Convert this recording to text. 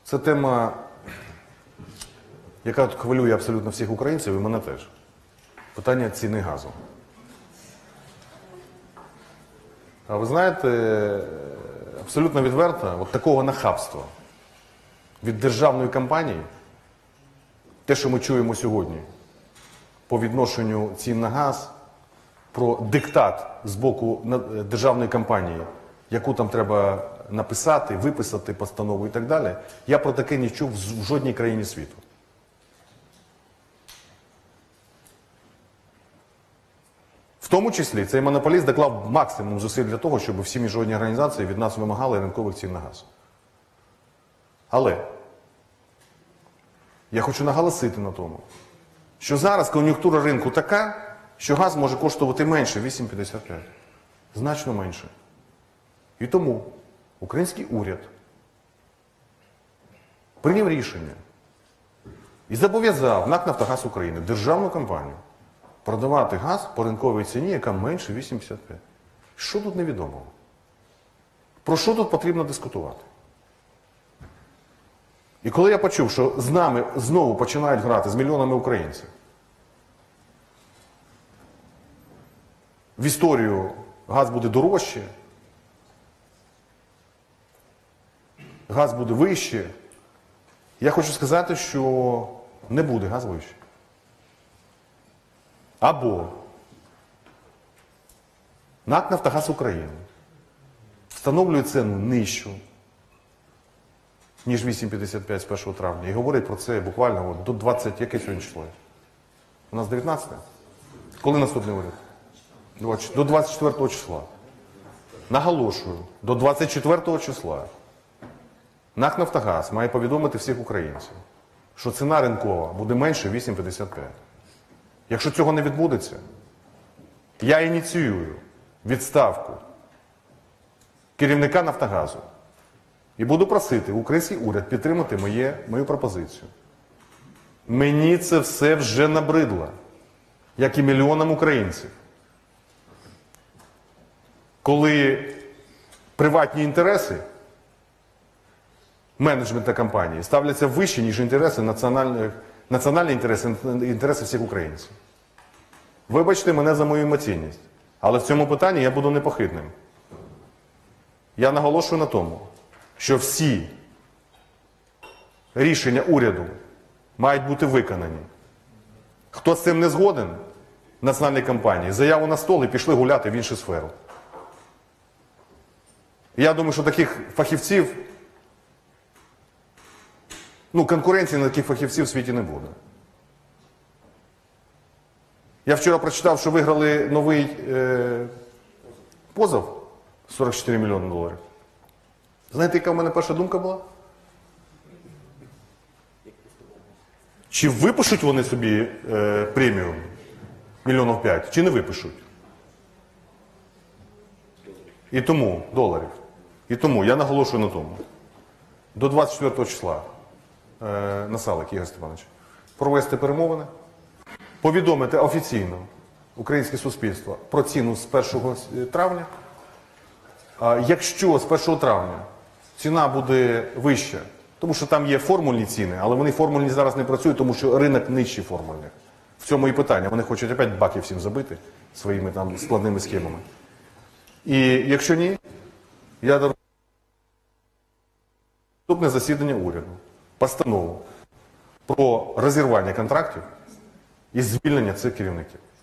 Це тема, яка хвилює абсолютно всіх українців, і мене теж. Питання ціни газу. А ви знаєте, абсолютно відверто, от такого нахабства від державної компанії, те, що ми чуємо сьогодні по відношенню цін на газ, про диктат з боку державної компанії, яку там треба написати, виписати постанову і так далі, я про таке не чув в жодній країні світу. В тому числі цей монополіст доклав максимум зусиль для того, щоб всі міжнародні організації від нас вимагали ринкових цін на газ. Але я хочу наголосити на тому, що зараз кон'юнктура ринку така, що газ може коштувати менше 8,55. Значно менше. І тому український уряд прийняв рішення і зобов'язав НАК «Нафтогаз України», державну компанію, продавати газ по ринковій ціні, яка менше 8,55. Що тут невідомого? Про що тут потрібно дискутувати? І коли я почув, що з нами знову починають грати з мільйонами українців в історію газ буде дорожче, газ буде вище, я хочу сказати, що не буде газ вище. Або НАК «Нафтогаз України» встановлює ціну нижчу, ніж 8,55 з 1 травня. І говорить про це буквально до 20, яке сьогодні число? У нас 19? Коли наступний уряд? До 24 числа. Наголошую, до 24 числа НАК «Нафтогаз» має повідомити всіх українців, що ціна ринкова буде менше 8,55. Якщо цього не відбудеться, я ініціюю відставку керівника «Нафтогазу» і буду просити український уряд підтримати мою пропозицію. Мені це все вже набридло, як і мільйонам українців. Коли приватні інтереси менеджменту компанії ставляться вище, ніж інтереси національні інтереси всіх українців. Вибачте мене за мою емоційність, але в цьому питанні я буду непохитним. Я наголошую на тому, що всі рішення уряду мають бути виконані. Хто з цим не згоден, національні компанії, заяву на стол і пішли гуляти в іншу сферу. Я думаю, що таких фахівців, конкуренції на таких фахівців в світі не буде. Я вчора прочитав, що виграли новий позов 44 мільйони доларів. Знаєте, яка в мене перша думка була? Чи випишуть вони собі премію мільйонів 5, чи не випишуть? І тому, доларів. І тому я наголошую на тому. До 24 числа Насалик Ігор Степанович провести перемовини, повідомити офіційно українське суспільство про ціну з 1 травня. Якщо з 1 травня ціна буде вища, тому що там є формульні ціни, але вони формульні зараз не працюють, тому що ринок нижчий формульних. В цьому і питання. Вони хочуть опять баки всім забити своїми там складними схемами. І якщо ні, я дам наступне засідання уряду, постанову про розірвання контрактів і звільнення цих керівників.